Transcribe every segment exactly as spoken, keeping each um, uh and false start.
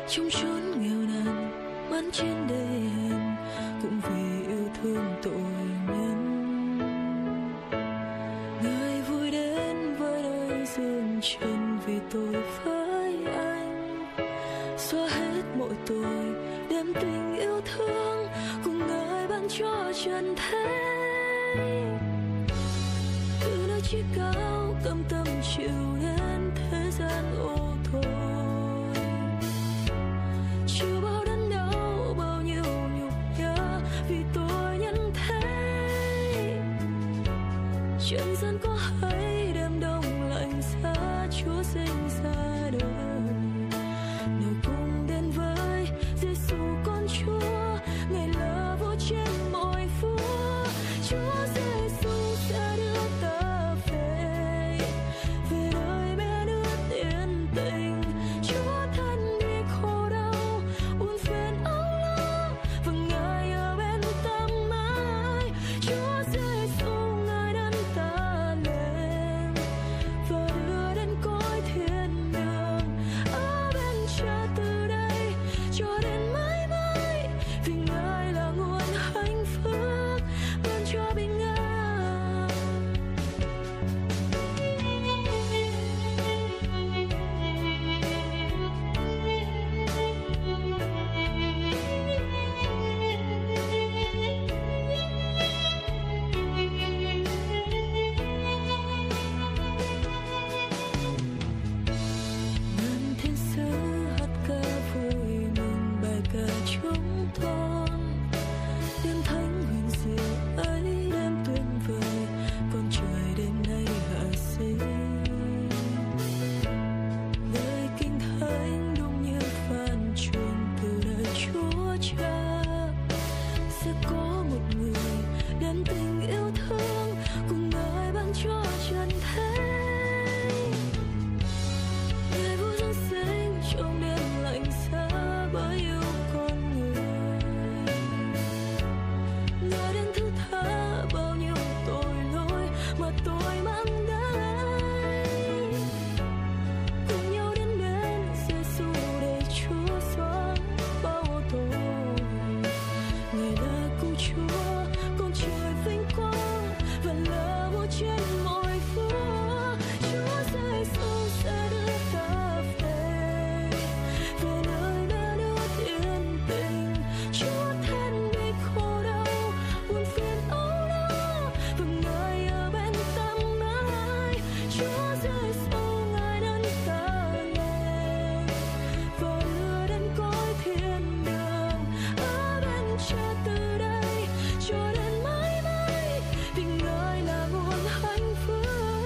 trong chốn nghèo nàn mắn trên đời hèn cũng vì yêu thương tội nhân. Ngài vui đến với đôi dương trần vì tôi với anh, xóa hết mọi tội đem tình yêu thương cùng Ngài ban cho trần thế. Từ nơi chí cao cam tâm chịu đến thế gian ô thôi, chịu bao đớn đau bao nhiêu nhục nhã vì tôi nhân thế. Trần gian có hay đêm đông lạnh giá Chúa sinh ra đời, nào cùng đến với Giêsu con Chúa, Ngài là vua trên mọi vua. Chúa Giêsu sẽ đưa ta về về nơi bé nước yên tình. Chúa thân đi khổ đau buồn phiền âu lo và Ngài ở bên ta mãi. Chúa Giêsu Ngài đấng ta lên và đưa đến cõi thiên đường, ở bên Cha từ đây cho đến mãi mãi, vì Ngài là nguồn hạnh phúc ban cho bình an. Ngân thiên sứ hát ca vui mừng bài ca chúng con, đêm thánh huyền diệu ấy đêm tuyệt vời, con trời đêm nay hạ sinh. Lời kinh thánh đúng như phán truyền từ đời Chúa Cha, sẽ có một người đem tình yêu thương cùng Ngài ban cho trần thế. Ngài vua giáng sinh trong đêm lạnh giá bởi yêu con người, Ngài đến thứ tha bao nhiêu tội lỗi mà tôi mang đây. Cùng nhau đến bên Giêsu để Chúa xóa bao tội. Ngài là cứu Chúa, con trời vinh quang và là vua trên mọi vua. Chúa Giêsu sẽ đưa ta về về nơi bé nước yên tình. Chúa thân đi khổ đau buồn phiền âu lo và Ngài ở bên ta mãi. Chúa Giêsu Ngài đấng ta lên và đưa đến cõi thiên đường, ở bên Cha từ đây cho đến mãi mãi, vì Ngài là nguồn hạnh phúc.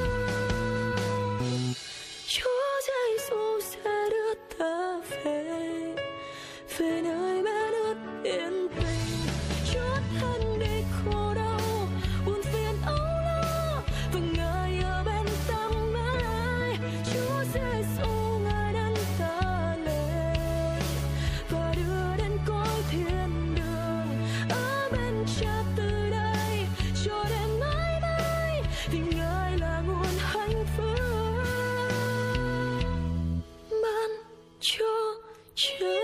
Chúa Giêsu sẽ đưa ta về về nơi bé nước yên tình. Chúa thân đi khổ đau buồn phiền âu lo và Ngài ở bên ta mãi. Chúa Giêsu Ngài đấng ta lên và đưa đến cõi thiên đường, ở bên Cha từ đây cho đến mãi mãi, vì Ngài là nguồn hạnh phúc ban cho trời.